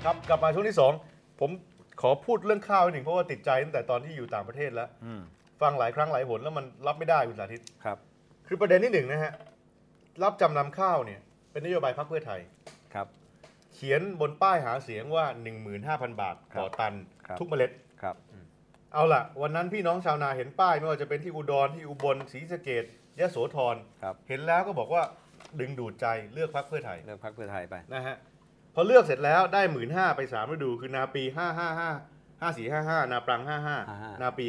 ครับกลับมาช่วงที่2ผมขอพูดเรื่องข้าวหนึ่งเพราะว่าติดใจตั้งแต่ตอนที่อยู่ต่างประเทศแล้วฟังหลายครั้งหลายหนแล้วมันรับไม่ได้คุณสาธิตครับคือประเด็นที่1นะฮะรับจำนำข้าวเนี่ยเป็นนโยบายพรรคเพื่อไทยครับเขียนบนป้ายหาเสียงว่า 15,000 บาทต่อตันทุกเมล็ดครับเอาล่ะวันนั้นพี่น้องชาวนาเห็นป้ายไม่ว่าจะเป็นที่อุดรที่อุบลศรีสะเกษยโสธรเห็นแล้วก็บอกว่าดึงดูดใจเลือกพรรคเพื่อไทยเลือกพรรคเพื่อไทยไปนะฮะพอเลือกเสร็จแล้วได้ 15,000 ไป3ฤดูคือนาปี555 5455นาปรัง55นาปี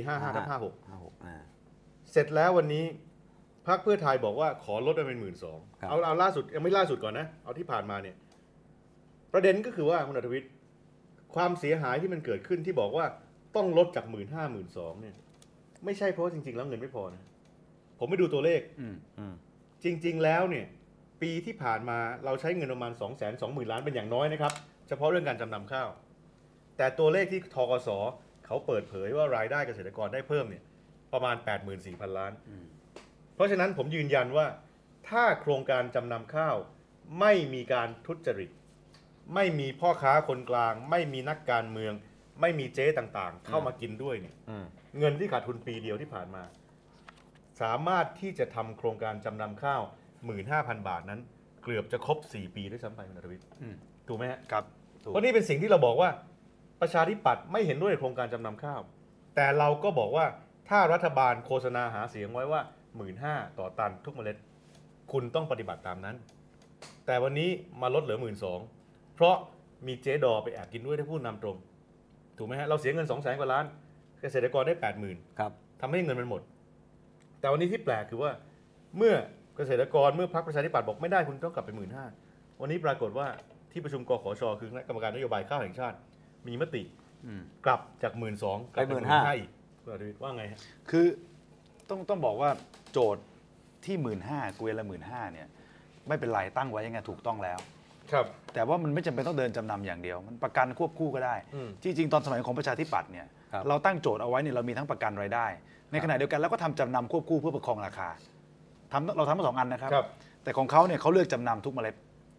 55/56เสร็จแล้ววันนี้พรรคเพื่อไทยบอกว่าขอลดไปเป็น 12,000 เอาล่าสุดยังไม่ล่าสุดก่อนนะเอาที่ผ่านมาเนี่ยประเด็นก็คือว่าคุณอัธวิทย์ความเสียหายที่มันเกิดขึ้นที่บอกว่าต้องลดจาก 15,000 12,000 เนี่ยไม่ใช่เพราะจริงๆแล้วเงินไม่พอนะผมไปดูตัวเลขจริงๆแล้วเนี่ยปีที่ผ่านมาเราใช้เงินประมาณ 220,000 ล้านเป็นอย่างน้อยนะครับเฉพาะเรื่องการจำนำข้าวแต่ตัวเลขที่ทกสเขาเปิดเผยว่ารายได้เกษตรกรได้เพิ่มเนี่ยประมาณ 84,000 ล้านเพราะฉะนั้นผมยืนยันว่าถ้าโครงการจำนำข้าวไม่มีการทุจริตไม่มีพ่อค้าคนกลางไม่มีนักการเมืองไม่มีเจ๊ต่างๆเข้ามากินด้วยเนี่ยเงินที่ขาดทุนปีเดียวที่ผ่านมาสามารถที่จะทำโครงการจำนำข้าว 15,000 บาทนั้นเกือบจะครบ4ปีด้วยซ้ำไปคุณนรวิทย์ถูกไหมฮะครับเพราะนี่เป็นสิ่งที่เราบอกว่าประชาธิปัตย์ไม่เห็นด้วยโครงการจำนำข้าวแต่เราก็บอกว่าถ้ารัฐบาลโฆษณาหาเสียงไว้ว่า 15,000 ต่อตันทุกเมล็ดคุณต้องปฏิบัติตามนั้นแต่วันนี้มาลดเหลือ 12,000 เพราะมีเจ๊ดอไปแอบกินด้วยได้พูดนำตรงถูกไหมฮะเราเสียเงิน 200,000 กว่าล้านเกษตรกรได้ 80,000 ครับทำให้เงินมันหมดแต่วันนี้ที่แปลกคือว่าเมื่อเกษตรกรเมื่อพรรคประชาธิปัตย์บอกไม่ได้คุณต้องกลับไป 15,000 วันนี้ปรากฏว่าที่ประชุมกขชคือกรรมการนโยบายข้าวแห่งชาติมีมติกลับจาก 12,000 กลับไป 15,000 อีกคุณอภิวิทย์ว่าไงฮะคือต้องบอกว่าโจทย์ที่ 15,000 เกวียนละ 15,000 เนี่ยไม่เป็นไรตั้งไว้ยังไงถูกต้องแล้วครับแต่ว่ามันไม่จำเป็นต้องเดินจำนำอย่างเดียวมันประกันควบคู่ก็ได้จริงๆตอนสมัยของประชาธิปัตย์เนี่ยเราตั้งโจทย์เอาไว้เนี่ยเรามีทั้งประกันรายได้ในขณะเดียวกันเราก็ทำจำนำควบคู่เพื่อประคองราคาเราทำมา2 อันนะครับแต่ของเขาเนี่ยเขาเลือกจำนำทุกเมล็ด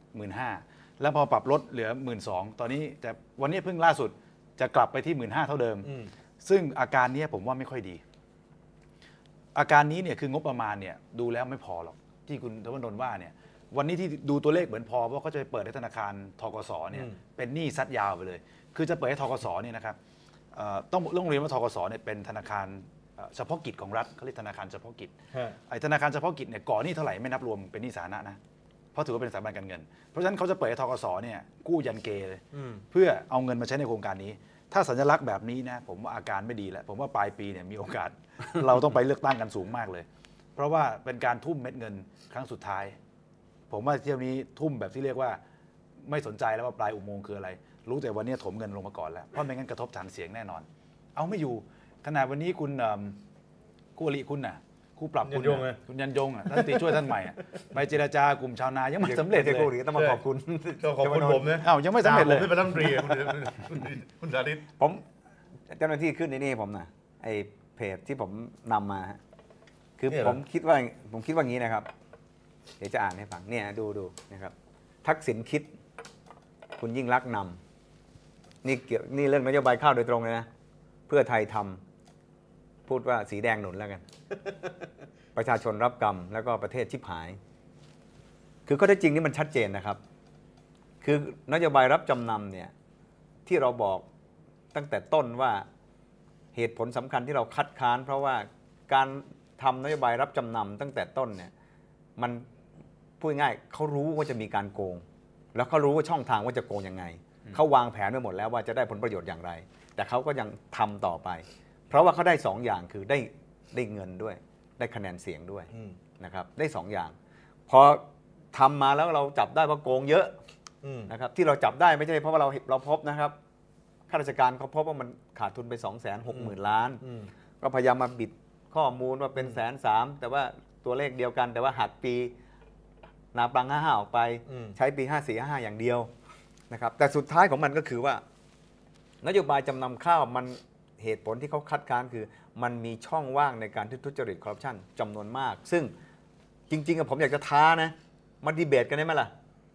15,000 แล้วพอปรับลดเหลือ 12,000 ตอนนี้แต่วันนี้เพิ่งล่าสุดจะกลับไปที่ 15,000 เท่าเดิมซึ่งอาการนี้ผมว่าไม่ค่อยดีอาการนี้เนี่ยคืองบประมาณเนี่ยดูแล้วไม่พอหรอกที่คุณธนดลว่าเนี่ยวันนี้ที่ดูตัวเลขเหมือนพอเพราะเขาจะไปเปิดให้ธนาคารธกสเนี่ยเป็นหนี้ซัดยาวไปเลยคือจะเปิดให้ธกสเนี่ยนะครับต้องเรียนว่าธกสเนี่ยเป็นธนาคารเฉพาะกิจของรัฐเขาเรียกธนาคารเฉพาะกิจไอ้ธนาคารเฉพาะกิจเนี่ยก่อหนี้เท่าไหร่ไม่นับรวมเป็นหนี้สาธารณะนะเพราะถือว่าเป็นสถาบันการเงินเพราะฉะนั้นเขาจะเปิดให้ธกสเนี่ยกู้ยันเกเลยเพื่อเอาเงินมาใช้ในโครงการนี้ถ้าสัญลักษณ์แบบนี้นะผมว่าอาการไม่ดีแล้วผมว่าปลายปีเนี่ยมีโอกาส เราต้องไปเลือกตั้งกันสูงมากเลยเพราะว่าเป็นการทุ่มเม็ดเงินครั้งสุดท้ายผมว่าเที่ยวนี้ทุ่มแบบที่เรียกว่าไม่สนใจแล้วว่าปลายอุโมงค์คืออะไรรู้แต่วันนี้ถมเงินลงมาก่อนแล้วเพราะไม่งั้นกระทบฐานเสียงแน่นอนเอาไม่อยู่ขนาดวันนี้คุณคู่อริคุณน่ะคู่ปรับคุณยันยงท่านตีช่วยท่านใหม่ไปเจรจากลุ่มชาวนายังไม่สำเร็จเลยต้องมาขอบคุณผมนะยังไม่สำเร็จเลยไม่เป็นรัฐมนตรีคุณสาธิตผมเจ้าหน้าที่ขึ้นในนี่ผมนะไอ้เพจที่ผมนำมาคือผมคิดว่างี้นะครับเดี๋ยวจะอ่านให้ฟังเนี่ยดูนะครับทักษิณคิดคุณยิ่งลักษณ์นำนี่เรื่องนโยบายข้าวโดยตรงเลยนะเพื่อไทยทำพูดว่าสีแดงหนุนแล้วกัน ประชาชนรับกรรมแล้วก็ประเทศชิบหายคือข้อเท็จจริงนี่มันชัดเจนนะครับคือนโยบายรับจำนำเนี่ยที่เราบอกตั้งแต่ต้นว่าเหตุผลสำคัญที่เราคัดค้านเพราะว่าการทำนโยบายรับจำนำตั้งแต่ต้นเนี่ยมันพูดง่ายเขารู้ว่าจะมีการโกงแล้วเขารู้ว่าช่องทางว่าจะโกงยังไงเขาวางแผนไว้หมดแล้วว่าจะได้ผลประโยชน์อย่างไรแต่เขาก็ยังทำต่อไปเพราะว่าเขาได้2 อย่างคือได้เงินด้วยได้คะแนนเสียงด้วยนะครับได้2 อย่างพอทำมาแล้วเราจับได้ว่าโกงเยอะนะครับที่เราจับได้ไม่ใช่เพราะว่าเราพบนะครับข้าราชการเขาพบว่ามันขาดทุนไป 260,000 ล้านก็พยายามมาบิดข้อมูลว่าเป็น130,000แต่ว่าตัวเลขเดียวกันแต่ว่าหักปีนาปรัง55ออกไปใช้ปี54-55อย่างเดียวนะครับแต่สุดท้ายของมันก็คือว่านโยบายจำนำข้าวมันเหตุผลที่เขาคัดค้านคือมันมีช่องว่างในการทุจริตคอร์รัปชันจำนวนมากซึ่งจริงๆผมอยากจะท้านะมาดีเบตกันได้ไหมล่ะ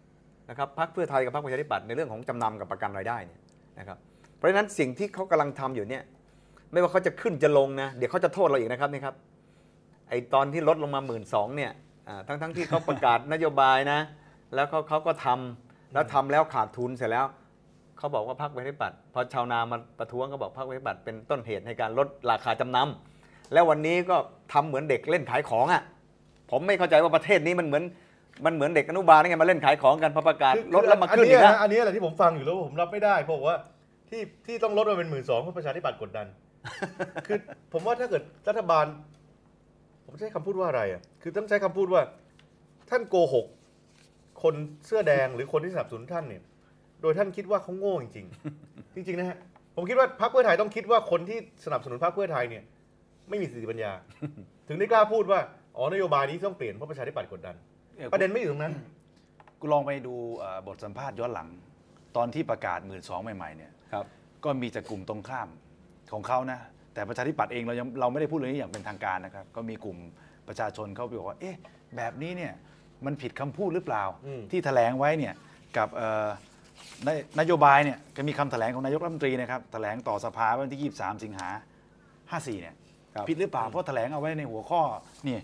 นะครับพรรคเพื่อไทยกับพรรคประชาธิปัตย์ในเรื่องของจำนำกับประกันรายได้เนี่ยนะครับเพราะฉะนั้นสิ่งที่เขากำลังทำอยู่เนี่ยไม่ว่าเขาจะขึ้นจะลงนะเดี๋ยวเขาจะโทษเราอีกนะครับนี่ครับไอตอนที่ลดลงมา12,000เนี่ยทั้งที่เขาประกาศนโยบายนะแล้วเขาก็ทำแล้วขาดทุนเสร็จแล้วเขาบอกว่าพรรคประชาธิปัตย์พอชาวนามาประท้วงก็บอกพรรคประชาธิปัตย์เป็นต้นเหตุในการลดราคาจำนำแล้ววันนี้ก็ทำเหมือนเด็กเล่นขายของอ่ะผมไม่เข้าใจว่าประเทศนี้มันเหมือนเด็กอนุบาลนี่ไงมาเล่นขายของกันพอประกาศลดแล้วมาขึ้นอีกนะอันนี้แหละที่ผมฟังอยู่แล้วผมรับไม่ได้เพราะว่าที่ต้องลดมาเป็น12,000เพราะประชาธิปัตย์กดดัน คือผมว่าถ้าเกิดรัฐบาลผมใช้คำพูดว่าอะไรอ่ะคือต้องใช้คำพูดว่าท่านโกหกคนเสื้อแดงหรือคนที่สนับสนุนท่านเนี่ยโดยท่านคิดว่าเขาโง่จริงๆ จริงๆนะฮะผมคิดว่าพรรคเพื่อไทยต้องคิดว่าคนที่สนับสนุนพรรคเพื่อไทยเนี่ยไม่มีสติปัญญา ถึงได้กล้าพูดว่านโยบายนี้ต้องเปลี่ยนเพราะประชาธิปัตย์กดดันประเด็นไม่อยู่ตรงนั้นกูลองไปดูบทสัมภาษณ์ย้อนหลังตอนที่ประกาศ12,000ใหม่ๆเนี่ยก็มีจากกลุ่มตรงข้ามของเขานะแต่ประชาธิปัตย์เองเราไม่ได้พูดเรื่องนี้อย่างเป็นทางการนะครับก็มีกลุ่มประชาชนเขาบอกว่าเอ๊ะแบบนี้เนี่ยมันผิดคำพูดหรือเปล่าที่แถลงไว้เนี่ยกับนโยบายเนี่ยก็มีคำแถลงของนายกรัฐมนตรีนะครับแถลงต่อสภาวันที่23 สิงหา 54เนี่ยผิดหรือเปล่าเพราะแถลงเอาไว้ในหัวข้อนี่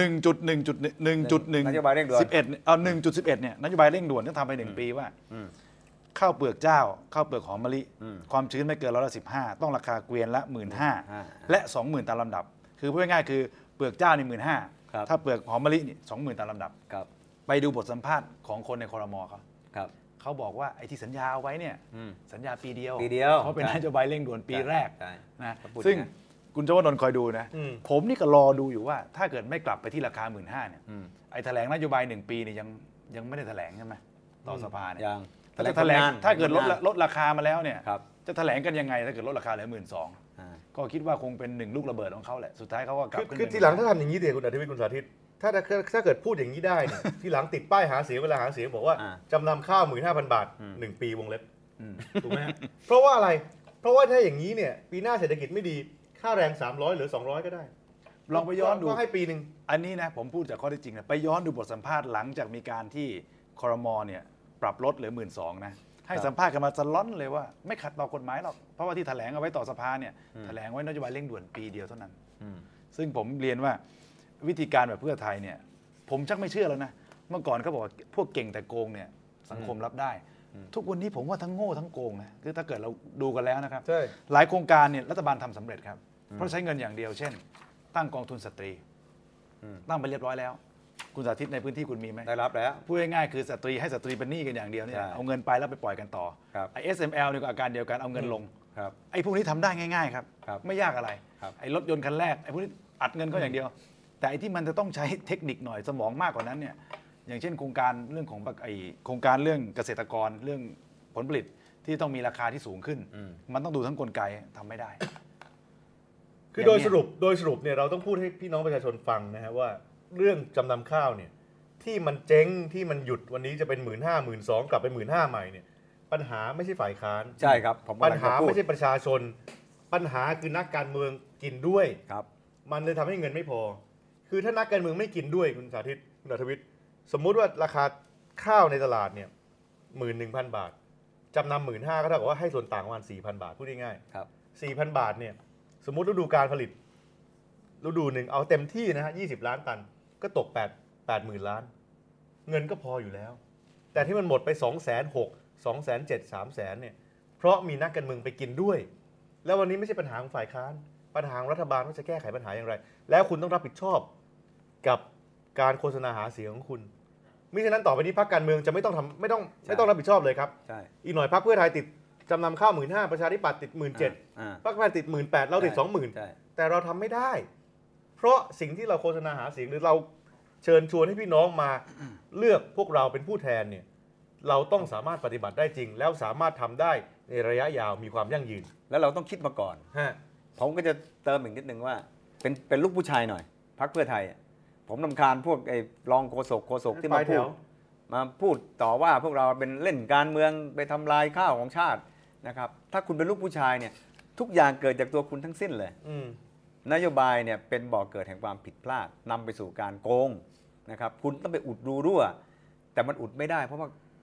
1.1.1.1 นโยบายเร่งด่วน 1.11เนี่ยนโยบายเร่งด่วนที่ทำไป1 ปีว่าข้าวเปลือกเจ้าข้าวเปลือกหอมมะลิความชื้นไม่เกิน15,000ต้องราคาเกวียนละ 15,000 และ 20,000 ตามลำดับคือพูดง่ายๆคือเปลือกเจ้านี่ 15,000 ถ้าเปลือกหอมมะลินี่ 20,000 ตามลำดับไปดูบทสัมภาษณ์ของคนในครม.เขาบอกว่าไอ้ที่สัญญาเอาไว้เนี่ยสัญญาปีเดียวเพราะเป็นนโยบายเร่งด่วนปีแรกนะซึ่งคุณชวนนท์คอยดูนะผมนี่ก็รอดูอยู่ว่าถ้าเกิดไม่กลับไปที่ราคา 15,000 เนี่ยไอ้แถลงนโยบาย1 ปีเนี่ยยังไม่ได้แถลงใช่ไหมต่อสภาเนี่ยจะแถลงถ้าเกิดลดราคามาแล้วเนี่ยจะแถลงกันยังไงถ้าเกิดลดราคาเหลือ 12,000 ก็คิดว่าคงเป็น1 ลูกระเบิดของเขาแหละสุดท้ายเขาก็กลับขึ้นคือทีหลังถ้าทำอย่างนี้เดี๋ยวคุณอาทิตย์คุณสาธิตถ้าเกิดพูดอย่างนี้ได้เนี่ยทีหลังติดป้ายหาเสียงเวลาหาเสียงบอกว่าจำนำข้าว 15,000 บาท1 ปีวงเล็บถูกไหมเพราะว่าอะไรเพราะว่าถ้าอย่างนี้เนี่ยปีหน้าเศรษฐกิจไม่ดีค่าแรง300หรือ200ก็ได้ลองไปย้อนดูก็ให้ปีนึงอันนี้นะผมพูดจากข้อเท็จจริงนะไปย้อนดูบทสัมภาษณ์หลังจากมีการที่ครม.เนี่ยปรับลดเหลือ 12,000 นะให้สัมภาษณ์กันมาสล้อนเลยว่าไม่ขัดต่อกฎหมายหรอกเพราะว่าที่แถลงเอาไว้ต่อสภาเนี่ยแถลงไว้นโยบายเร่งด่วนปีเดียวเท่านั้นซึ่งผมเรียนว่าวิธีการแบบเพื่อไทยเนี่ยผมชักไม่เชื่อแล้วนะเมื่อก่อนเขาบอกว่าพวกเก่งแต่โกงเนี่ยสังคมรับได้ทุกวันนี้ผมว่าทั้งโง่ทั้งโกงนะคือถ้าเกิดเราดูกันแล้วนะครับหลายโครงการเนี่ยรัฐบาลทำสำเร็จครับเพราะใช้เงินอย่างเดียวเช่นตั้งกองทุนสตรีตั้งไปเรียบร้อยแล้วคุณสาธิตในพื้นที่คุณมีไหมได้รับแล้วพูดง่ายๆคือสตรีให้สตรีเป็นหนี้กันอย่างเดียวเนี่ยเอาเงินไปแล้วไปปล่อยกันต่อไอ้ SML เนี่ยก็อาการเดียวกันเอาเงินลงไอ้พวกนี้ทำได้ง่ายๆครับไม่ยากอะไรไอ้รถยนต์คันแรกไอ้พวกนี้อัดเงินเขาอย่างเดียวแต่ไอ้ที่มันจะต้องใช้เทคนิคหน่อยสมองมากกว่านั้นเนี่ยอย่างเช่นโครงการเรื่องของไอ้โครงการเรื่องเกษตรกรเรื่องผลผลิตที่ต้องมีราคาที่สูงขึ้นมันต้องดูทั้งกลไกทำไม่ได้คือโดยสรุปเนี่ยเราต้องพูดให้พี่น้องประชาชนฟังนะฮะว่าเรื่องจำนำข้าวเนี่ยที่มันเจ๊งที่มันหยุดวันนี้จะเป็น 15,000 12,000 กลับไป 15,000 ใหม่เนี่ยปัญหาไม่ใช่ฝ่ายค้านใช่ครับปัญหาไม่ใช่ประชาชนปัญหาคือนักการเมืองกินด้วยครับมันเลยทำให้เงินไม่พอคือถ้านักการเมืองไม่กินด้วยคุณสาธิตคุณอัธวิทย์สมมุติว่าราคาข้าวในตลาดเนี่ย 11,000 บาทจำนำ 15,000 ก็เท่ากับว่าให้ส่วนต่างประมาณ 4,000 บาทพูดง่ายๆครับ 4,000 บาทเนี่ยสมมุติฤดูการผลิตฤดูหนึ่งเอาเต็มที่นะฮะ20 ล้านตันก็ตก80,000 ล้านเงินก็พออยู่แล้วแต่ที่มันหมดไป 260,000 270,000 300,000เนี่ยเพราะมีนักการเมืองไปกินด้วยแล้ววันนี้ไม่ใช่ปัญหาของฝ่ายค้านปัญหาของรัฐบาลว่าจะแก้ไขปัญหาอย่างไรแล้วคุณต้องรับผิดชอบกับการโฆษณาหาเสียงของคุณมิฉะนั้นต่อไปนี้พรรคการเมืองจะไม่ต้องรับผิดชอบเลยครับอีกหน่อยพรรคเพื่อไทยติดจำนำข้าว 15,000 ประชาธิปัตย์ติด 17,000 พรรคเพื่อไทยติด 18,000 เราติด 20,000 แต่เราทำไม่ได้เพราะสิ่งที่เราโฆษณาหาเสียงหรือเราเชิญชวนให้พี่น้องมาเลือกพวกเราเป็นผู้แทนเนี่ยเราต้องสามารถปฏิบัติได้จริงแล้วสามารถทำได้ในระยะยาวมีความยั่งยืนแล้วเราต้องคิดมาก่อนผมก็จะเติมอีกนิดนึงว่าเป็นลูกผู้ชายหน่อยพรรคเพื่อไทยผมรำคาญพวกไอ้รองโฆษกที่มาพูดต่อว่าพวกเราเป็นเล่นการเมืองไปทำลายข้าวของชาตินะครับถ้าคุณเป็นลูกผู้ชายเนี่ยทุกอย่างเกิดจากตัวคุณทั้งสิ้นเลยนโยบายเนี่ยเป็นบ่อเกิดแห่งความผิดพลาดนำไปสู่การโกงนะครับคุณต้องไปอุดรูรั่วแต่มันอุดไม่ได้เพราะว่า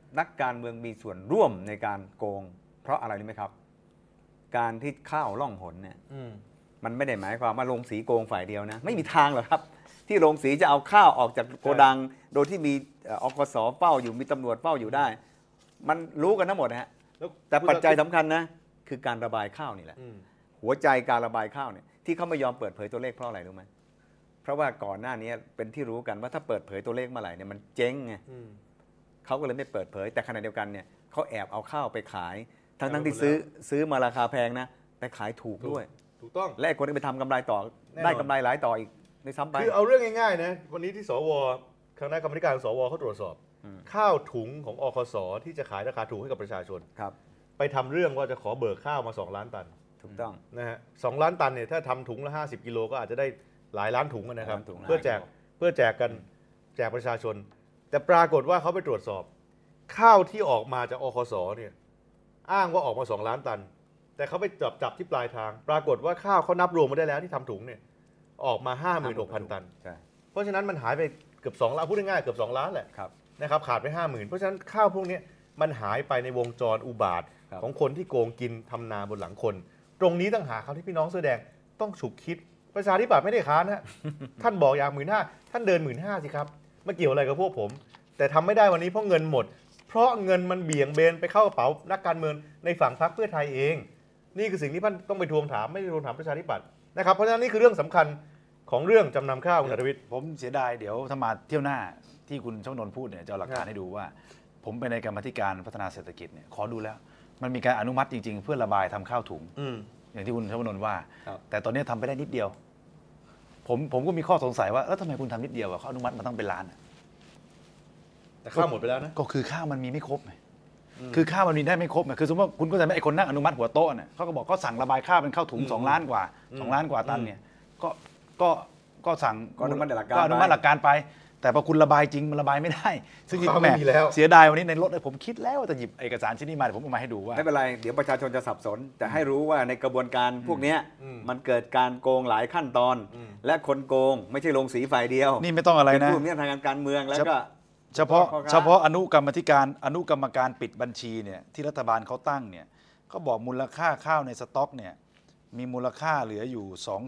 นักการเมืองมีส่วนร่วมในการโกง เพราะอะไรรู้ไหมครับ การที่ข้าวล่องหนเนี่ยมันไม่ได้หมายความว่าโรงสีโกงฝ่ายเดียวนะไม่มีทางหรอกครับ ที่โรงสีจะเอาข้าวออกจากโกดัง โดยที่มีอกสเฝ้าอยู่มีตำรวจเฝ้าอยู่ได้ มันรู้กันทั้งหมดนะฮะแต่ปัจจัยสำคัญนะคือการระบายข้าวนี่แหละหัวใจการระบายข้าวเนี่ยที่เขาไม่ยอมเปิดเผยตัวเลขเพราะอะไรรู้ไหมเพราะว่าก่อนหน้านี้เป็นที่รู้กันว่าถ้าเปิดเผยตัวเลขเมื่อไหร่เนี่ยมันเจ๊งไงเขาก็เลยไม่เปิดเผยแต่ขณะเดียวกันเนี่ยเขาแอบเอาข้าวไปขายทั้งที่ซื้อมาราคาแพงนะแต่ขายถูกด้วยถูกต้องและไอ้คนที่ไปทำกำไรต่อได้กำไรหลายต่ออีกในซ้ำไปคือเอาเรื่องง่ายๆนะวันนี้ที่สวคณะกรรมการสวเขาตรวจสอบ ข้าวถุงของอคสที่จะขายราคาถูกให้กับประชาชนครับไปทำเรื่องว่าจะขอเบิกข้าวมา2 ล้านตันถูกต้องนะฮะ2 ล้านตันเนี่ยถ้าทำถุงละ50 กิโลก็อาจจะได้หลายล้านถุงนะครับหลายล้านถุงเพื่อแจกกันแจกประชาชน แต่ปรากฏว่าเขาไปตรวจสอบ ข้าวที่ออกมาจากอคสเนี่ยอ้างว่าออกมา2 ล้านตัน แต่เขาไปจับที่ปลายทาง ปรากฏว่าข้าวเขานับรวมมาได้แล้วที่ทำถุงเนี่ยออกมา 56,000 ตันใช่เพราะฉะนั้นมันหายไปเกือบ2 ล้านพูดง่ายๆเกือบ2 ล้านแหละครับนะครับขาดไป 50,000 เพราะฉะนั้นข้าวพวกนี้มันหายไปในวงจรอุบาทครับของคนที่โกงกินทำนาบนหลังคน ตรงนี้ต่างหากครับที่พี่น้องเสื้อแดงต้องฉุกคิดประชาธิปัตย์ไม่ได้ค้านนะ ท่านบอกอย่าง15,000ท่านเดิน15,000สิครับมาเกี่ยวอะไรกับพวกผม แต่ทำไม่ได้วันนี้เพราะเงินหมด เพราะเงินมันเบี่ยงเบนไปเข้ากระเป๋านักการเมืองในฝั่งพรรคเพื่อไทยเอง นี่คือสิ่งที่ท่านต้องไปทวงถามไม่ได้ทวงถามประชาธิปัตย์นะครับเพราะฉะนั้นนี่คือเรื่องสำคัญของเรื่องจำนำข้าวคุณอัธวิทย์ผมเสียดายเดี๋ยวถ้ามาเที่ยวหน้าที่คุณชวนนท์พูดเนี่ยจะเอาหลักฐานให้ดูว่า ผมไปในกรรมาธิการพัฒนาเศรษฐกิจเนี่ยขอดูแล้ว มันมีการอนุมัติจริงๆ เพื่อระบายทำข้าวถุง อย่างที่คุณชวนนท์ว่าครับแต่ตอนนี้ทำไปได้นิดเดียว ผมก็มีข้อสงสัยว่าแล้วทำไมคุณทำนิดเดียวอะเขาอนุมัติมาตั้งเป็นล้านอะแต่ข้าวหมดไปแล้วนะก็คือข้าวมันมีไม่ครบไงคือข้าวมันมีได้ไม่ครบไงคือสมมติว่าคุณก็จะไม่ไอ้คนนั่งอนุมัติหัวโต๊ะเนี่ยเขาก็บอกเขาสั่งระบายข้าวเป็นข้าวถุง2 ล้านกว่า2 ล้านกว่าตันเนี่ยก็สั่งก็อนุมัติหลักการก็อนุมัติหลักการไป แต่พอคุณระบายจริงมันระบายไม่ได้ ซึ่งข้าวแหไม่มมีแล้วเสียดายวันนี้ในรถผมคิดแล้วว่าจะหยิบเอกสารชิ้นนี้มาเดี๋ยวผมเอามาให้ดูว่าไม่เป็นไร เดี๋ยวประชาชนจะสับสน แต่ให้รู้ว่าในกระบวนการพวกเนี้ยมันเกิดการโกงหลายขั้นตอน และคนโกงไม่ใช่ลงสีฝ่ายเดียวนี่ไม่ต้องอะไรเป็นนะผู้มีอำนาจทางการเมืองแล้วก็เฉพาะพ่อค้าเฉพาะอนุกรรมการปิดบัญชีเนี่ยที่รัฐบาลเขาตั้งเนี่ยเขาบอกมูลค่าข้าวในสต็อกเนี่ยมีมูลค่าเหลืออยู่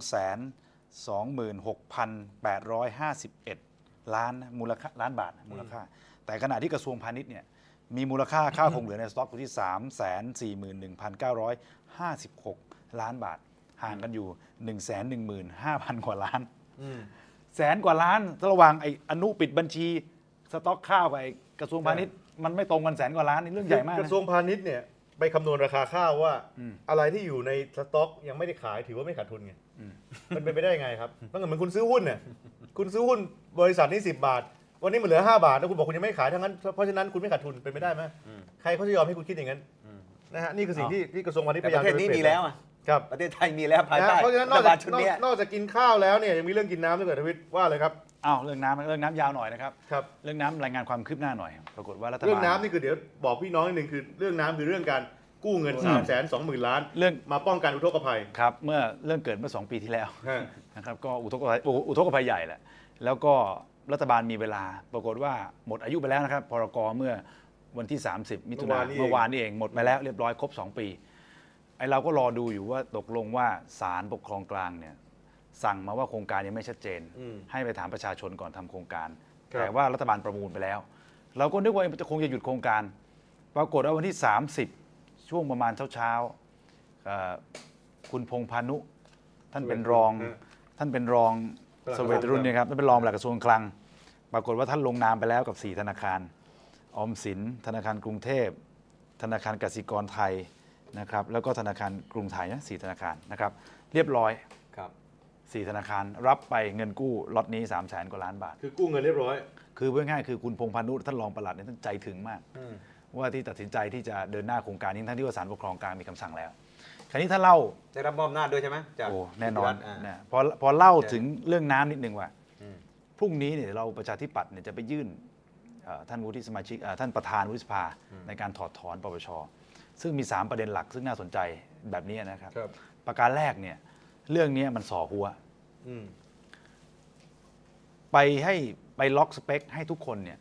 226,851 ล้านนะมูลค่าล้านบาทนะมูลค่า แต่ขณะที่กระทรวงพาณิชย์เนี่ยมีมูลค่าข้าวคงเหลือในสต็อกอยู่ที่ 341,956 ล้านบาท ห่างกันอยู่ 115,000 กว่าล้าน แสนกว่าล้านระหว่างไอ้อนุปิดบัญชีสต็อกข้าวกับไอ้กระทรวงพาณิชย์มันไม่ตรงกันแสนกว่าล้านนี่เรื่องใหญ่มากกนะระทรวงพาณิชย์เนี่ยไปคำนวณราคาข้าวว่าอะไรที่อยู่ในสต็อกยังไม่ได้ขายถือว่าไม่ขาดทุนไงมันเป็นไปได้ยังไงครับมันเหมือนคุณซื้อหุ้นเนี่ยคุณซื้อหุ้นบริษัทนี้10 บาท วันนี้มันเหลือ5 บาทแล้วคุณบอกคุณยังไม่ขายทั้งนั้นเพราะฉะนั้นคุณไม่ขาดทุนเป็นไปได้ไหมใครเขาจะยอมให้คุณคิดอย่างนั้นนะฮะนี่คือสิ่งที่กระทรวงพาณิชย์แต่พยาปยามระเทศนี้มีแล้วอ่ะครับประเทศไทยมีแล้วภายใต้เพราะฉะนั้นนรัอกฐบาจาลกชุดเนี้ยนอกจากกินข้าวแล้วเนี่ยยังมีเรื่องกินน้ำด้วยคุณทวิทย์ว่าเลยครับอ้าวเรื่องน้ำยาวหน่อยนะครับครับเรื่องน้ำรายงานความคืบหน้าหน่อย ปรากฏว่ารัฐบาลเรื่องน้ำนี่คือเดี๋ยวบอกพี่น้องนิดนึงคือเรื่องน้ำคือเรื่องการกู้เงิน 320,000 ล้านเรื่องมาป้องกันอุทกภัยครับเมื่อเรื่องเกิดเมื่อ2 ปีที่แล้วฮะนะครับก็อุทกภัยใหญ่แหละแล้วก็รัฐบาลมีเวลา ปรากฏว่าหมดอายุไปแล้วนะครับพรกเมื่อวันที่ 30 มิถุนายนเมื่อวานนี้เองหมดไปแล้วเรียบร้อยครบ 2 ปีไอ้เราก็รอดูอยู่ว่าตกลงว่าศาลปกครองกลางเนี่ยสั่งมาว่าโครงการยังไม่ชัดเจน ให้ไปถามประชาชนก่อนทำโครงการ แต่ว่ารัฐบาลประมูลไปแล้ว เราก็นึกว่าจะคงจะหยุดโครงการ ปรากฏว่าวันที่ 30 ช่วงประมาณเช้าคุณพงษ์พานุท่านเป็นรองสเวตรุ่นเนี่ยครับท่านเป็นรองปลัดกระทรวงคลัง ปรากฏว่าท่านลงนามไปแล้วกับ 4 ธนาคารออมสินธนาคารกรุงเทพธนาคารกสิกรไทยนะครับแล้วก็ธนาคารกรุงไทยนะ4 ธนาคารนะครับเรียบร้อยครับ 4 ธนาคารรับไปเงินกู้ล็อตนี้ 300,000 กว่าล้านบาทคือกู้เงินเรียบร้อยคือพูดง่ายๆคือคุณพงษ์พานุท่านรองปลัดเนี่ยท่านใจถึงมาก ว่าที่ตัดสินใจที่จะเดินหน้าโครงการนี้ทั้งที่ว่าศาลปกครองกลางมีคำสั่งแล้ว คราวนี้ถ้าเล่าได้รับมอบอำนาจด้วยใช่ไหมจากโอ้แน่นอนพิธีรัตน์นะพอเล่าถึงเรื่องน้ำนิดนึงว่าพรุ่งนี้เนี่ยเราประชาธิปัตย์เนี่ยจะไปยื่นท่านวุฒิสมาชิกท่านประธานวุฒิสภาในการถอดถอนปปชซึ่งมี 3 ประเด็นหลักซึ่งน่าสนใจแบบนี้นะครับครับประการแรกเนี่ยเรื่องนี้มันส่อหัวไปล็อกสเปคให้ทุกคนเนี่ย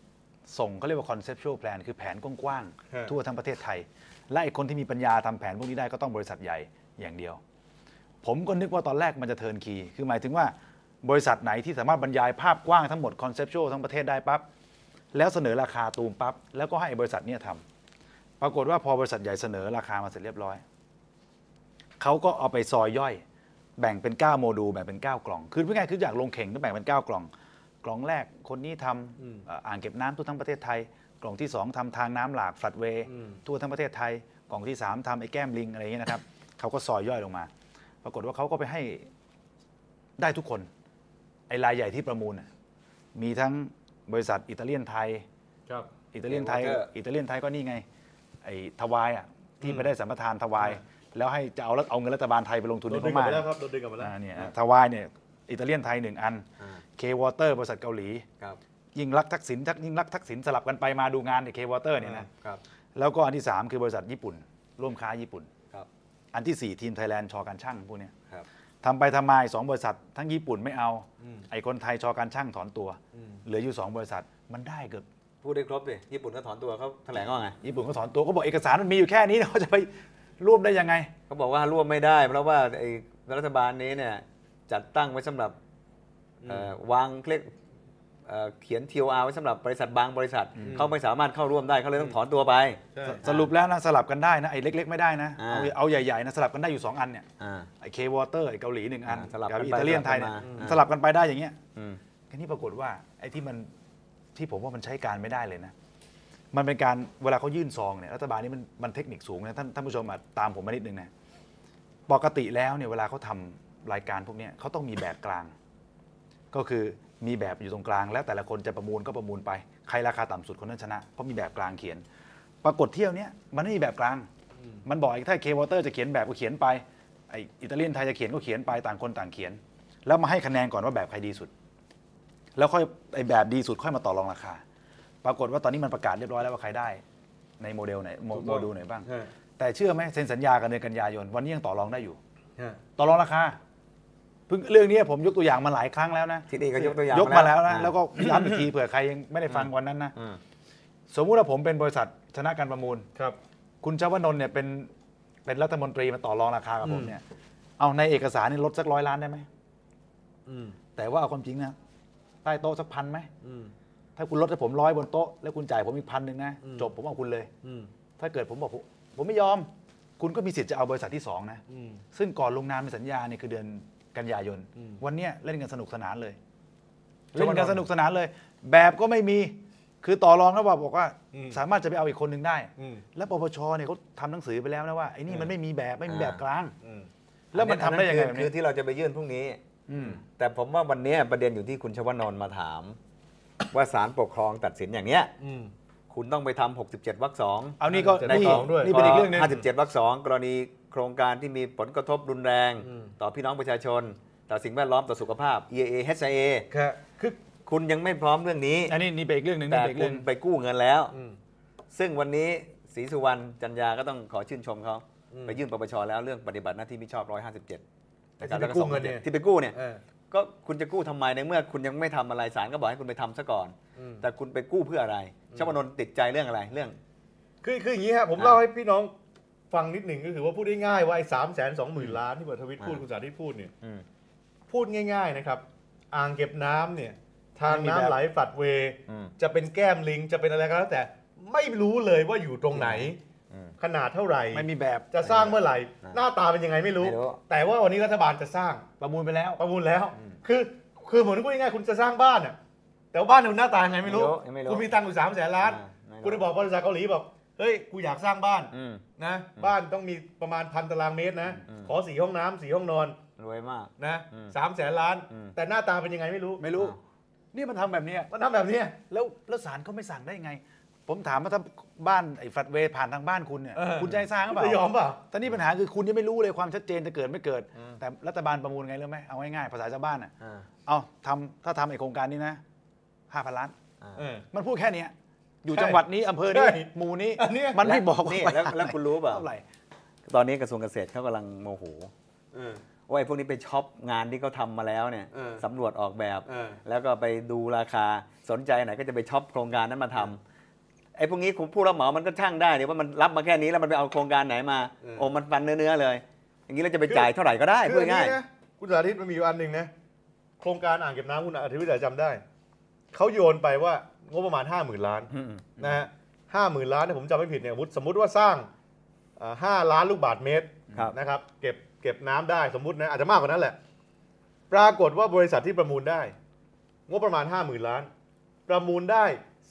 ส่งเขาเรียกว่า conceptual plan คือแผนกว้างฮะๆทั่วทั้งประเทศไทย และไอ้คนที่มีปัญญาทำแผนพวกนี้ได้ก็ต้องบริษัทใหญ่อย่างเดียว ผมก็นึกว่าตอนแรกมันจะเทิร์นคีย์คือหมายถึงว่าบริษัทไหนที่สามารถบรรยายภาพกว้างทั้งหมด conceptual ทั้งประเทศได้ปั๊บแล้วเสนอราคาตูมปั๊บแล้วก็ให้บริษัทเนี้ทำปรากฏว่าพอบริษัทใหญ่เสนอราคามาเสร็จเรียบร้อยเขาก็เอาไปซอยย่อยแบ่งเป็น9โมดูลแบ่งเป็น9กล่องคือพูดง่ายๆคืออยากลงเข่งก็แบ่งเป็น9กล่องกล่องแรกคนนี้ทำอ่างเก็บน้ำทั่วทั้งประเทศไทยกล่องที่2ทำทางน้ำหลากฟลัดเวย์ทั่วทั้งประเทศไทยกล่องที่3ทำไอ้แก้มลิงอะไรอย่างเงี้ยนะครับเขาก็ซอยย่อยลงมาปรากฏว่าเขาก็ไปให้ได้ทุกคนไอ้รายใหญ่ที่ประมูลมีทั้งบริษัทอิตาเลียนไทยครับอิตาเลียนไทย Water อิตาเลียนไทยก็นี่ไงไอ้ทวายที่ไปได้สัมปทานทวายแล้วให้จะเอาเงินรัฐบาลไทยไปลงทุนโดในนพดึงกลับม่าไปแล้วครับโดนดึงกลับมาแล้วเนี่ยทวายเนี่ยอิตาเลียนไทย1อัน เควอเตอร์บริษัทเกาหลีครับยิ่งรักษณ์ทักษิณสลับกันไปมาดูงานในเควอเตอร์เนี่ยนะครับ แล้วก็อันที่3คือบริษัทญี่ปุ่นร่วมค้าญี่ปุ่นครับอันที่4ทีมไทยแลนด์ชอการช่างพวกเนี้ยครับทำไปทำมาอีก2บริษัททั้งญี่ปุ่นไม่เอาไอ้คนไทยชอการช่างถอนตัวเหลืออยู่2บริษัทมันได้เกือบพูดได้ครบดิญี่ปุ่นก็ถอนตัวเขาแถลงว่าไงญี่ปุ่นก็ถอนตัวก็บอกเอกสารมันมีอยู่แค่นี้ เขาจะไปร่วมได้ยังไงเขาบอกว่าร่วมไม่ได้ เพราะว่าไอ้รัฐบาลนี้เนี่ยจัดตั้งไว้สำหรับวางเรียกเขียน TOR ไว้สำหรับบริษัทบางบริษัทเขาไม่สามารถเข้าร่วมได้เขาเลยต้องถอนตัวไปใช่สรุปแล้วนะสลับกันได้นะไอ้เล็กๆไม่ได้นะอ่าเอาใหญ่ๆนะสลับกันได้อยู่2อันเนี่ยอ่าไอ้เควอเตอร์ไอ้เกาหลี1อันสลับกักับนไปอิตาเลียนไทยเนี่ยสลับกันมาสลับกันไปได้อย่างเงี้ยอืมแค่นี้ปรากฏว่าไอ้ที่ผมว่ามันใช้การไม่ได้เลยนะมันเป็นการเวลาเขายื่นซองเนี่ยรัฐบาลนี้มันเทคนิคสูงนะท่านผู้ชมมาตามผมมานิดนึงนะปกติแล้วเนี่ยเวลาเขาทำรายการพวกเนี้ยเขาต้องมีแบบกลาง ก็คือมีแบบอยู่ตรงกลางแล้วแต่ละคนจะประมูลก็ประมูลไปใครราคาต่ำสุดคนนั้นชนะเพราะมีแบบกลางเขียน ปรากฏเที่ยวเนี้ยมันไม่มีแบบกลาง มันบอกถ้าเควอเตอร์จะเขียนแบบก็เขียนไปไออิตาเลียนไทยจะเขียนก็เขียนไปต่างคนต่างเขียน แล้วมาให้คะแนนก่อนว่าแบบใครดีสุด แล้วค่อยไอแบบดีสุดค่อยมาต่อรองราคา ปรากฏว่าตอนนี้มันประกาศเรียบร้อยแล้วว่าใครได้ในโมเดลไหนโมดูลไหนบ้างฮะแต่เชื่อไหมเซ็นสัญญากันเดือนกันยายนวันนี้ยังต่อรองได้อยู่ฮะต่อรองราคาเพิ่งเรื่องนี้ผมยกตัวอย่างมาหลายครั้งแล้วนะที่นี่ก็ยกตัวอย่างยกมาแล้วนะอ่าแล้วก็ย้ำอีกทีเผื่อใครยังไม่ได้ฟังวันนั้นนะอืมสมมุติว่าผมเป็นบริษัทชนะการประมูลครับคุณชวนนท์เนี่ยเป็นรัฐมนตรีมาต่อรองราคากับผมเนี่ยเอาในเอกสารนี่ลดสัก100 ล้านได้ไหมอืมแต่ว่าเอาความจริงนะใต้โต๊ะสักพันไหมอืมถ้าคุณลดให้ผม100บนโต๊ะแล้วคุณจ่ายผมอีก1,000นะอืมจบผมเอาคุณเลยอืมถ้าเกิดผมบอกผมไม่ยอม คุณก็มีสิทธิ์จะเอาบริษัทที่2นะอืมซึ่งก่อนลงนามในสัญญาเนี่ยคือเดือนกันยายนอืมวันเนี้ยเล่นกันสนุกสนานเลยชวนนท์เล่นกันสนุกสนานเลย แบบก็ไม่มีคือต่อรองแล้วบอกว่าอืมสามารถจะไปเอาอีกคนหนึ่งได้อืมแล้วปปชเนี่ยเขาทำหนังสือไปแล้วนะว่าไอ้นี่มันไม่มีแบบไม่มีแบบกลางอืมแล้วมันทำได้ยังไงแบบคือนี้ที่เราจะไปยื่นพรุ่งนี้อืมแต่ผมว่าวันนี้ประเด็นอยู่ที่คุณชวนนท์มาถาม ว่าศาลปกครองตัดสินอย่างเนี้ยอืมคุณต้องไปทำ67 วรรค 2 เอานี่ก็จะได้นี่ของด้วยนี่เป็นอีกเรื่องหนึง 57 วรรค 2 กรณีโครงการที่มีผลกระทบรุนแรงอืมต่อพี่น้องประชาชน ต่อสิ่งแวดล้อมต่อสุขภาพ EIA HIA ครับคือคุณยังไม่พร้อมเรื่องนี้อันนี้เป็นอีกเรื่องหนึ่งแต่นี่เป็นอีกคุเรื่ณองไปกู้เงินแล้วอืมซึ่งวันนี้ศรีสุวรรณจันยาก็ต้องขอชื่นชมเขาอืมไปยื่นปปชแล้วเรื่องปฏิบัติหน้าที่มิชอบ 157 ที่ไปกู้เงินเนี่ยที่ไปกู้เนี่ยเออก็คุณจะกู้ทำไมในเมื่อคุณยังไม่ทำอะไรศาลก็บอกให้คุณไปทำซะก่อนอืมแต่คุณไปกู้เพื่ออะไรชวนนท์ติดใจเรื่องอะไรเรื่องคืออย่างนี้ฮะผมเล่าให้พี่น้องฟังนิดหนึ่งก็คือว่าพูดง่ายๆว่าไอ้320,000 ล้านที่เปิดทวิตพูดอ่าคุณสาธิตพูดเนี่ยอืมพูดง่ายๆนะครับ อ่างเก็บน้ำเนี่ยทางไม่มีน้ำแบบไหลฝัดเวย์อืมจะเป็นแก้มลิงจะเป็นอะไรก็แล้วแต่ไม่รู้เลยว่าอยู่ตรงไหนอืมขนาดเท่าไหร่ไม่มีแบบจะสร้างเมื่อไหร่อ่าหน้าตาเป็นยังไงไม่รู้ไม่รู้แต่ว่าวันนี้รัฐบาลจะสร้างประมูลไปแล้วประมูลแล้ว คือเหมือนพูดง่ายๆคุณจะสร้างบ้านอ่ะแต่ว่าบ้านคุณหน้าตายังไงไม่รู้ยังไม่รู้คุณมีตังค์อยู่300,000 ล้านไม่รู้คุณจะบอกบริษัทเกาหลีบอกเฮ้ยกูอยากสร้างบ้านอืมนะบ้านต้องมีประมาณ1,000 ตารางเมตรนะอืมขอ4 ห้องน้ำ4 ห้องนอนรวยมากนะอืม 300,000 ล้านอืมแต่หน้าตาเป็นยังไงไม่รู้ไม่รู้อ้าวนี่มันทำแบบเนี้ยมันทำแบบเนี้ยแล้วศาลเขาไม่สั่งได้ไง ผมถามว่าถ้าบ้านไอ้ฝัดเวย์ผ่านทางบ้านคุณเนี่ยคุณจะให้สร้างหรือเปล่าจะยอมเปล่าแต่นี่ปัญหาคือคุณยังไม่รู้เลยความชัดเจนจะเกิดไม่เกิด แต่รัฐบาลประมูลไงรู้ไหมเอาง่ายๆภาษาชาวบ้านอ่ะอ่าเอาถ้าทำไอ้โครงการนี้นะ5,000 ล้านอ่าเออมันพูดแค่เนี้ยอยู่ใช่จังหวัดนี้อำเภอใช่นี้หมู่นี้อันเนี้ยมันไม่บอกนี่ว่าแล้วคุณรู้เปล่าเท่าไหร่ตอนนี้กระทรวงเกษตรเขากำลังโมโหเออว่าไอ้พวกนี้ไปช็อปงานที่เขาทำมาแล้วเนี่ยเออสำรวจออกแบบเออแล้วก็ไปดูราคาสนใจไหนก็จะไปช็อปโครงการนั้นมาทไอ้พวกนี้ผู้รับเหมามันก็ช่างได้เดี๋ยวว่ามันรับมาแค่นี้แล้วมันไปเอาโครงการไหนมาโอ้มันฟันเนื้อเลย อย่างนี้เราจะไปจ่ายเท่าไหร่ก็ได้พูดง่ายนะคุณสาธิตมันมีอยู่อันหนึ่งนะโครงการอ่างเก็บน้ำคุณอาทิตย์จำได้เขาโยนไปว่างบประมาณ 50,000 ล้านนะฮะ50,000 ล้านเนี่ยผมจำไม่ผิดเนี่ยสมมุติว่าสร้าง5 ล้านลูกบาศก์เมตรนะครับเก็บน้ำได้สมมุตินะอาจจะมากกว่านั้นแหละปรากฏว่าบริษัทที่ประมูลได้งบประมาณ 50,000 ล้านประมูลได้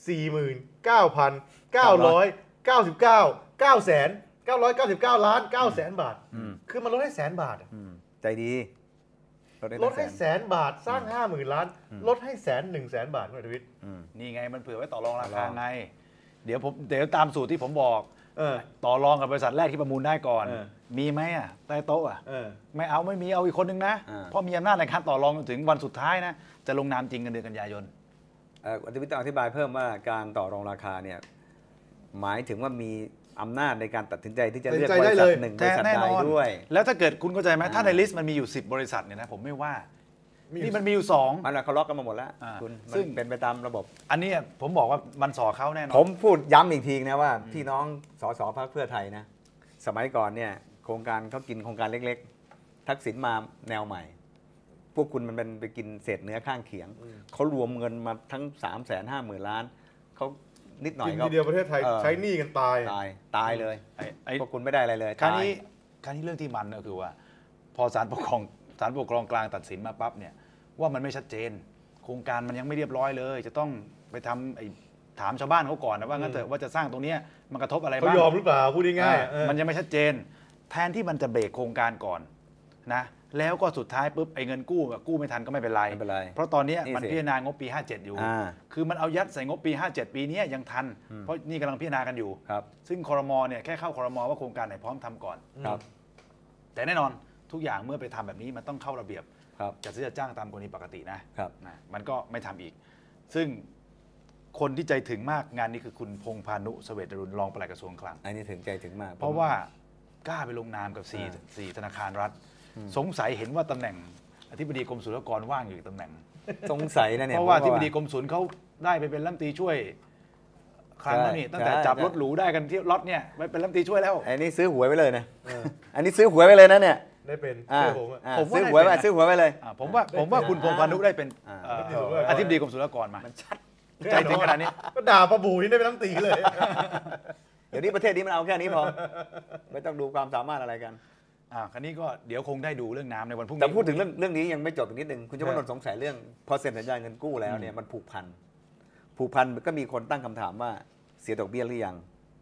49,999 ล้าน9แสนบาทคือมันลดให้100,000 บาทใจดีลดให้100,000 บาทสร้าง 50,000 ล้านลดให้100,000 บาทคุณทวิทย์นี่ไงมันเผื่อไว้ต่อรองราคาไงเดี๋ยวตามสูตรที่ผมบอกต่อรองกับบริษัทแรกที่ประมูลได้ก่อนมีไหมอ่ะใต้โต๊ะอ่ะไม่เอาไม่มีเอาอีกคนนึงนะเพราะมีอำนาจในการต่อรองจนถึงวันสุดท้ายนะจะลงนามจริงกันเดือนกันยายนอธิบดีอธิบายเพิ่มว่าการต่อรองราคาเนี่ยหมายถึงว่ามีอำนาจในการตัดสินใจที่จะเลือกบริษัทหนึ่งบริษัทใดด้วยแล้วถ้าเกิดคุณเข้าใจไหมถ้าในลิสต์มันมีอยู่10 บริษัทเนี่ยนะผมไม่ว่านี่มันมีอยู่2 มันเขาล็อกกันมาหมดแล้วคุณซึ่งเป็นไปตามระบบอันนี้ผมบอกว่ามันส่อเขาแน่นอนผมพูดย้ำอีกทีนะว่าพี่น้องสสพรรคเพื่อไทยนะสมัยก่อนเนี่ยโครงการเขากินโครงการเล็กๆทักษิณมาแนวใหม่พวกคุณมันเป็นไปกินเศษเนื้อข้างเขียงเขารวมเงินมาทั้ง350,000 ล้านเขานิดหน่อยก็ทีเดียวประเทศไทยใช้หนี้กันตายเลยพวกคุณไม่ได้อะไรเลยคราวนี้เรื่องที่มันก็คือว่าพอศาลปกครองกลางตัดสินมาปั๊บเนี่ยว่ามันไม่ชัดเจนโครงการมันยังไม่เรียบร้อยเลยจะต้องไปถามชาวบ้านเขาก่อนนะว่างั้นเถอะว่าจะสร้างตรงนี้มันกระทบอะไรบ้างเขายอมหรือเปล่าพูดง่ายๆมันยังไม่ชัดเจนแทนที่มันจะเบรกโครงการก่อนนะแล้วก็สุดท้ายปุ๊บไอ้เงินกู้ไม่ทันก็ไม่เป็นไรเพราะตอนนี้มันพิจารณางบปี57อยู่คือมันเอายัดใส่งบปี57ปีนี้ยังทันเพราะนี่กำลังพิจารณากันอยู่ซึ่งครม.เนี่ยแค่เข้าครม.ว่าโครงการไหนพร้อมทำก่อนแต่แน่นอนทุกอย่างเมื่อไปทำแบบนี้มันต้องเข้าระเบียบจัดซื้อจัดจ้างตามกรณีปกตินะมันก็ไม่ทำอีกซึ่งคนที่ใจถึงมากงานนี้คือคุณพงษ์พานุเสวตรุณรองปลัดกระทรวงคลังอันนี้ถึงใจถึงมากเพราะว่ากล้าไปลงนามกับ4ธนาคารรัฐสงสัยเห็นว่าตำแหน่งอธิบดีกรมศุลกากรว่างอยู่ตำแหน่งสงสัยนะเนี่ยเพราะว่าอธิบดีกรมศุลเขาได้ไปเป็นรัฐมนตรีช่วยครั้งนี้ตั้งแต่จับรถหรูได้กันที่รถเนี่ยไปเป็นรัฐมนตรีช่วยแล้วอันนี้ซื้อหวยไว้เลยนะอันนี้ซื้อหวยไว้เลยนะเนี่ยได้เป็นผมซื้อหวยไว้เลยผมว่าคุณพงษ์พานุได้เป็นอธิบดีกรมศุลกากรมาชัดใจถึงขนาดนี้ก็ด่าประบูนี่ได้เป็นรัฐมนตรีเลยเดี๋ยวนี้ประเทศนี้มันเอาแค่นี้พอไม่ต้องดูความสามารถอะไรกันคราวนี้ก็เดี๋ยวคงได้ดูเรื่องน้ำในวันพรุ่งนี้แต่พูดถึงเรื่องนี้ยังไม่จบอีกนิดนึงคุณชวนนท์สงสัยเรื่องพอเซ็นสัญญาเงินกู้แล้วเนี่ยมันผูกพันก็มีคนตั้งคำถามว่าเสียดอกเบี้ยหรือยัง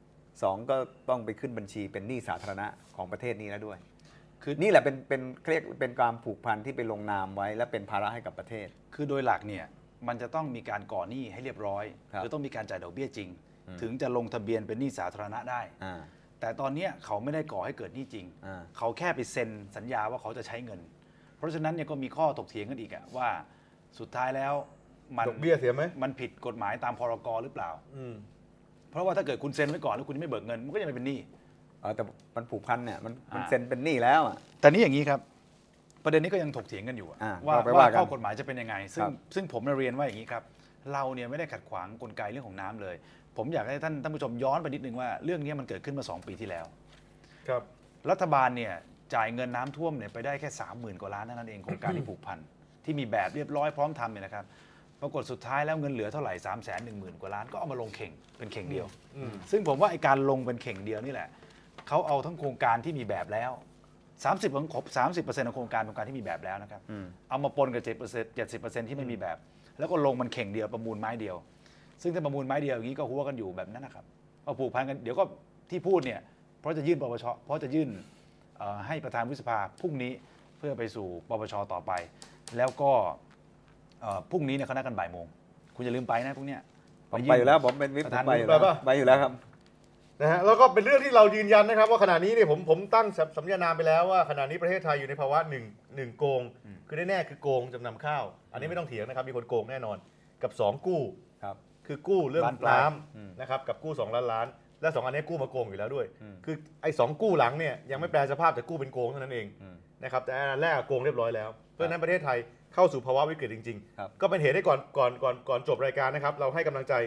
2ก็ต้องไปขึ้นบัญชีเป็นหนี้สาธารณะของประเทศนี้แล้วด้วยคือนี่แหละเป็นเรียกเป็นความผูกพันที่ไปลงนามไว้และเป็นภาระให้กับประเทศคือโดยหลักเนี่ยมันจะต้องมีการก่อหนี้ให้เรียบร้อยคือต้องมีการจ่ายดอกเบี้ยจริงถึงจะลงทะเบียนเป็นหนี้สาธารณะได้แต่ตอนนี้เขาไม่ได้ก่อให้เกิดหนี้จริงเขาแค่ไปเซ็นสัญญาว่าเขาจะใช้เงินเพราะฉะนั้นเนี่ยก็มีข้อถกเถียงกันอีกว่าสุดท้ายแล้วดอกเบี้ยเสียไหมมันผิดกฎหมายตามพรก.หรือเปล่าเพราะว่าถ้าเกิดคุณเซ็นไว้ก่อนแล้วคุณไม่เบิกเงินมันก็ยังไม่เป็นหนี้แต่มันผูกพันเนี่ยมันเซ็นเป็นหนี้แล้วแต่นี่อย่างนี้ครับประเด็นนี้ก็ยังถกเถียงกันอยู่ว่าข้อกฎหมายจะเป็นยังไงซึ่งผมเรียนว่าอย่างนี้ครับเราเนี่ยไม่ได้ขัดขวางกลไกเรื่องของน้ำเลยผมอยากให้ท่านผู้ชมย้อนไปนิดนึงว่าเรื่องนี้มันเกิดขึ้นมา2 ปีที่แล้วครับรัฐบาลเนี่ยจ่ายเงินน้ำท่วมเนี่ยไปได้แค่ 30,000 กว่าล้านเท่านั้นเองโครงการที่ผูกพันที่มีแบบเรียบร้อยพร้อมทำเนี่ยนะครับปรากฏสุดท้ายแล้วเงินเหลือเท่าไหร่ 310,000 กว่าล้านก็เอามาลงเข่งเป็นเข่งเดียวซึ่งผมว่าไอ้การลงเป็นเข่งเดียวนี่แหละเขาเอาทั้งโครงการที่มีแบบแล้ว30%ของโครงการที่มีแบบแล้วนะครับเอามาปนกับ70%ที่ไม่มีแบบแล้วก็ลงมันเข่งเดียวประมูลไม้เดียวซึ่งถ้าประมูลไม้เดียวอย่างนี้ก็หัวกันอยู่แบบนั้นนะครับเอาผูกพันกันเดี๋ยวก็ที่พูดเนี่ยเพราะจะยื่นปปชเพราะจะยื่นให้ประธานวุฒิสภาพรุ่งนี้เพื่อไปสู่ปปชต่อไปแล้วก็พรุ่งนี้เนี่ยเขานัดกันบ่ายโมงคุณอย่าลืมไปนะพรุ่งนี้ผมไปอยู่แล้วผมเป็นวิปไปอยู่แล้วครับนะฮะแล้วก็เป็นเรื่องที่เรายืนยันนะครับว่าขณะนี้เนี่ยผมตั้งสัญญานามไปแล้วว่าขณะนี้ประเทศไทยอยู่ในภาวะหนึ่งโกงคือแน่ๆคือโกงจำนำข้าวอันนี้ไม่ต้องเถียงนะครับมีคนโกงแน่นอนกับ2กู้คือกู้เรื่องน้ำนะครับกับกู้2 ล้านล้านและ2อันนี้กู้มาโกงอยู่แล้วด้วยคือไอ้2กู้หลังเนี่ยยังไม่แปลสภาพแต่กู้เป็นโกงเท่านั้นเองนะครับแต่อันแรกโกงเรียบร้อยแล้วเพราะฉะนั้นประเทศไทยเข้าสู่ภาวะวิกฤตจริงๆก็เป็นเหตุให้ก่อนจบรายการนะครับเราให้กำลังใจ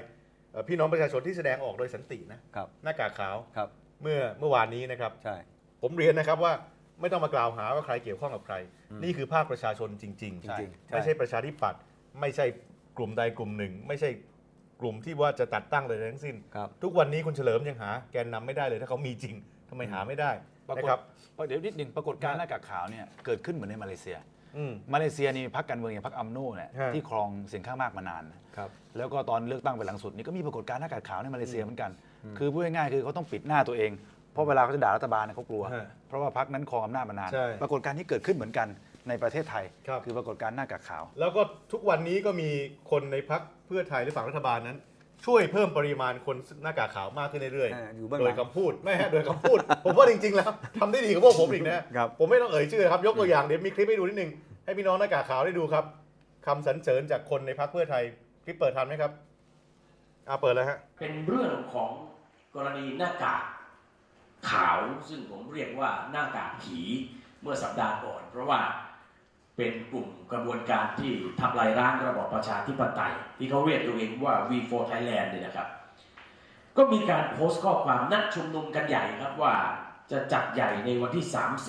พี่น้องประชาชนที่แสดงออกโดยสันตินะครับ หน้ากากขาวครับเมื่อวานนี้นะครับใช่ผมเรียนนะครับว่าไม่ต้องมากล่าวหาว่าใครเกี่ยวข้องกับใคร นี่คือภาคประชาชนจริงจริงๆไม่ใช่ประชาธิปัตย์ไม่ใช่กลุ่มใดกลุ่มหนึ่ง ไม่ใช่กลุ่มที่ว่าจะจัดตั้งเลยทั้งสิ้นครับทุกวันนี้คุณเฉลิมยังหาแกนนำไม่ได้เลยถ้าเขามีจริงทำไมหาไม่ได้ปรากฏนะครับเดี๋ยวนิดหนึ่งปรากฏการณ์หน้ากากขาวเนี่ยเกิดขึ้นเหมือนในมาเลเซียอืมมาเลเซียนี่พรรคการเมืองอย่างพรรคอัมโนเนี่ยฮะที่ครองเสียงข้างมากมานานครับแล้วก็ตอนเลือกตั้งไปหลังสุดนี่ก็มีปรากฏการณ์หน้ากากขาวในมาเลเซียเหมือนกัน คือพูดง่ายๆคือเขาต้องปิดหน้าตัวเอง เพราะเวลาเขาจะด่ารัฐบาลเนี่ยเขากลัวฮะเพราะว่าพรรคนั้นครองอำนาจมานานใช่ปรากฏการณ์ที่เกิดขึ้นเหมือนกันในประเทศไทยครับคือปรากฏการณ์หน้ากากขาวแล้วก็ทุกวันนี้ก็มีคนในพรรคเพื่อไทยหรือฝั่งรัฐบาลนั้น ช่วยเพิ่มปริมาณคนหน้ากากขาวมากขึ้นเรื่อยอยู่เบื้องโดหลัยงคำพูดไม่ฮะโดยคำพูด ผมว่าจริงๆแล้วทำได้ดีกว่าพวกผมอีกนะครับ ผมไม่ต้องเอ่ยชื่อนะครับยกตัวอย่างเดี๋ยวมีคลิปให้ดูนิดนึงให้พี่น้องหน้ากากขาวได้ดูครับคำสรรเสริญจากคนในพรรคเพื่อไทยคลิปเปิดทันไหมครับเปิดแล้วฮะเป็นเรื่องของกรณีหน้ากากขาวซึ่งผมเรียกว่าหน้ากากผีเมื่อสัปดาห์ก่อน เพราะว่าเป็นกลุ่มกระบวนการที่ทำลายล้างระบอบประชาธิปไตยที่เขาเรียกตัวเองว่า V4 Thailand เนี่ยนะครับก็มีการโพสต์ข้อความนัดชุมนุมกันใหญ่ครับว่าจะจัดใหญ่ในวันที่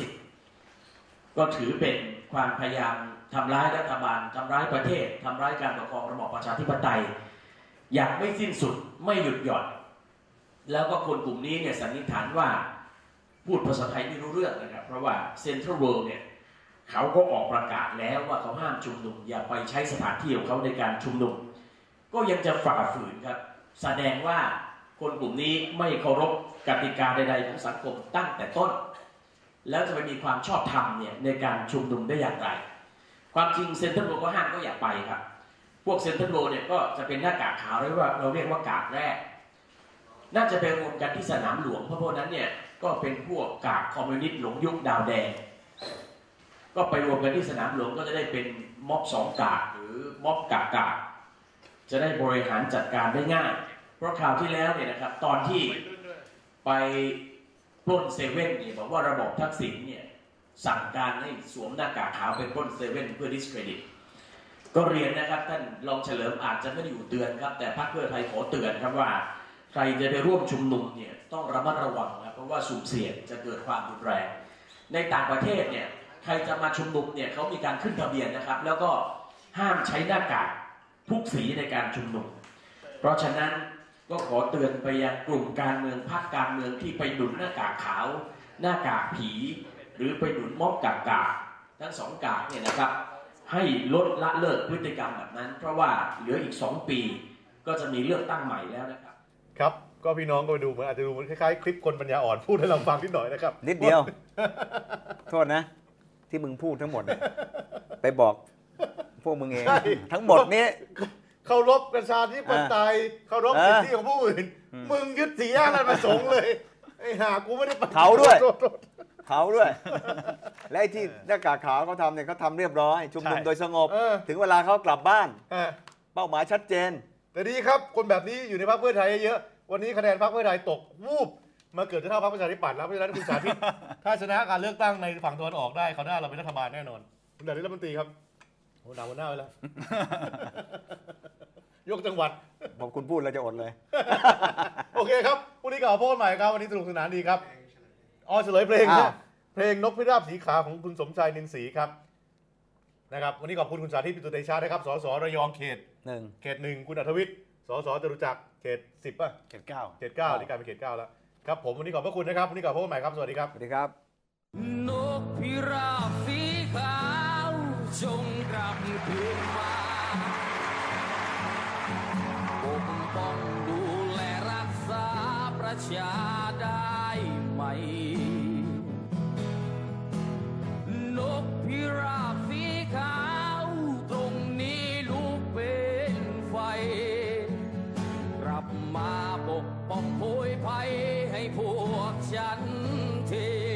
30 ก็ถือเป็นความพยายามทำร้ายรัฐบาลทำร้ายประเทศทำร้ายการปกครองระบอบประชาธิปไตยอย่างไม่สิ้นสุดไม่หยุดหย่อนแล้วก็คนกลุ่มนี้เนี่ยสันนิษฐานว่าพูดภาษาไทยไม่รู้เรื่องนะครับเพราะว่าเซ็นทรัลเวิลด์เนี่ยเขาก็ออกประกาศแล้วว่าเขาห้ามชุมนุมอย่าไปใช้สถานที่ของเขาในการชุมนุมก็ยังจะฝ่าฝืนครับแสดงว่าคนกลุ่มนี้ไม่เคารพกติกาใดๆของสังคมตั้งแต่ต้นแล้วจะไปมีความชอบธรรมเนี่ยในการชุมนุมได้อย่างไรความจริงเซ็นทรัลเวิลด์ก็ห้ามก็อย่าไปครับพวกเซ็นทรัลเวิลด์เนี่ยก็จะเป็นหน้ากากขาวเรียกว่าเราเรียกว่ากากแรกน่าจะไปรวมกันที่สนามหลวงเพราะพวกนั้นเนี่ยก็เป็นพวกกากคอมมิวนิสต์หลงยุคดาวแดงก็ไปรวมกันที่สนามหลวงก็จะได้เป็นม็อบสองกากหรือม็อบกากาจะได้บริหารจัดการได้ง่ายเพราะคราวที่แล้วเนี่ยนะครับตอนที่ไปปล้นเซเว่นเนี่ยบอกว่าระบบทักษิณเนี่ยสั่งการให้สวมหน้ากากขาวไปปล้นเซเว่นเพื่อดิสเครดิตก็เรียนนะครับท่านรองเฉลิมอาจจะไม่ได้อยู่เตือนครับแต่พรรคเพื่อไทยขอเตือนครับว่าใครจะไปร่วมชุมนุมเนี่ยต้องระมัดระวังนะเพราะว่าสุ่มเสี่ยงจะเกิดความรุนแรงในต่างประเทศเนี่ยใครจะมาชุมนุมเนี่ยเขามีการขึ้นทะเบียนนะครับแล้วก็ห้ามใช้หน้ากากทุกสีในการชุมนุมเพราะฉะนั้นก็ขอเตือนไปยังกลุ่มการเมืองพรรคการเมืองที่ไปหนุนหน้ากากขาวหน้ากากผีหรือไปหนุนม็อบกากาทั้งสองกากเนี่ยนะครับให้ลดละเลิกพฤติกรรมแบบนั้นเพราะว่าเหลืออีก2 ปีก็จะมีเลือกตั้งใหม่แล้วนะครับครับก็พี่น้องก็ไปดูมันอาจจะดูมันคล้ายๆคลิปคนปัญญาอ่อนพูดให้เราฟังนิดหน่อยนะครับนิดเดียว โทษนะ ที่มึงพูดทั้งหมดเนี่ยไปบอกพวกมึงเองใช่ทั้งหมดนี้เคารพประชาธิปไตยเคารพสิทธิของผู้อื่น มึงยึดสีอะไรมาสงเลยไอ้ห่ากูไม่ได้เขาด้วยโทษเขาด้วย และไอ้ที่หน้ากากขาวเขาทำเนี่ยเขาทำเรียบร้อย ชุมนุมโดยสงบ ถึงเวลาเขากลับบ้าน เป้าหมายชัดเจนแต่ดีครับคนแบบนี้อยู่ในพรรคเพื่อไทยเยอะวันนี้คะแนนพรรคเพื่อไทยตกวูบมาเกิดจะเท่าพรรคประชาธิปัตย์แล้วเพราะฉะนั้นคุณสาธิต ถ้าชนะการเลือกตั้งในฝั่งตะวันออกได้เขาวหน้าเราเป็นรัฐบาลแน่นอนคุณดาริรัฐมนตรีครับโอ้ดาวหัวหน้าไว้แล้ว ยกจังหวัดผมคุณพูดแล้วจะอดเลยโอเคครับพรุ่งนี้กลับมาพบกันใหม่ครับวันนี้สนุกสนานดีครับเฉลยเพลงอ้าวนะเพลงนกพิราบสีขาวของคุณสมชายนินศรีครับนะครับวันนี้ขอบคุณคุณสาธิตปิตุเตชะนะครับสสระยองเขต 1 เขต 1คุณอัธวิทย์สสจตุจักรเขต 10ป่ะเขตเก้าเขต 9นี่กลายเป็นเขต 9 แล้วครับผมวันนี้ขอบพระคุณนะครับวันนี้กลับมาพบกันใหม่ครับสวัสดีครับสวัสดีครับนกพิราบสีขาวจงกลับคืนมาปกป้องดูแลรักษาประชาได้ไหมนกพิราบสีขาวตรงนี้ลุกเป็นไฟกลับมาปกป้องโพยภัยให้พวกฉันที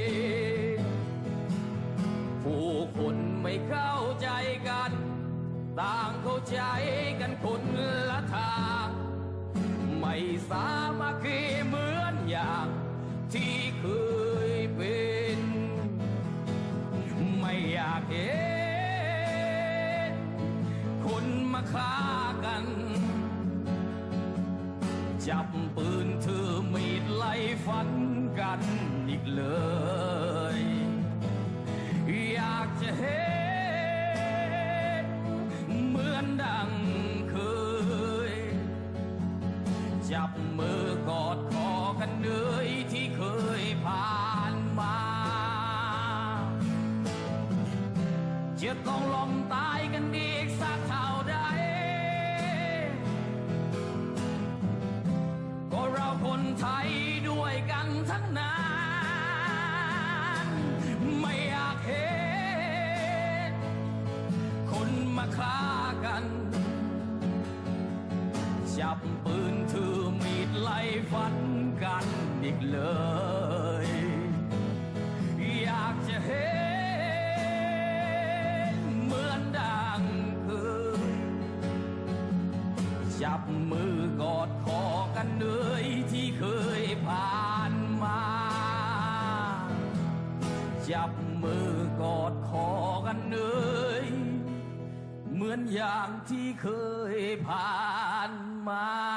ผู้คนไม่เข้าใจกันต่างเข้าใจกันคนละทางไม่สามัคคีเหมือนอย่างที่เคยเป็นไม่อยากเห็นคนมาฆ่ากันจับปืนถือมีดไล่ฟันกันอีกเลย อยากจะเห็นเหมือนดังเคย จับมือกอดคอกันเหนื่อยที่เคยผ่านมาจะต้องล้มตายกันอีกสักเท่าใดก็เราคนไทยด้วยกันทั้งนั้นไม่อยากเห็นคนมาฆ่ากันจับปืนถือมีดไล่ฟันกันอีกเลย อยากจะเห็นเหมือนดังเคยจับมือกอดคอกันเหนื่อยที่เคยผ่านมาจับมือกอดคอกันเหนื่อยเหมือนอย่างที่เคยผ่านมา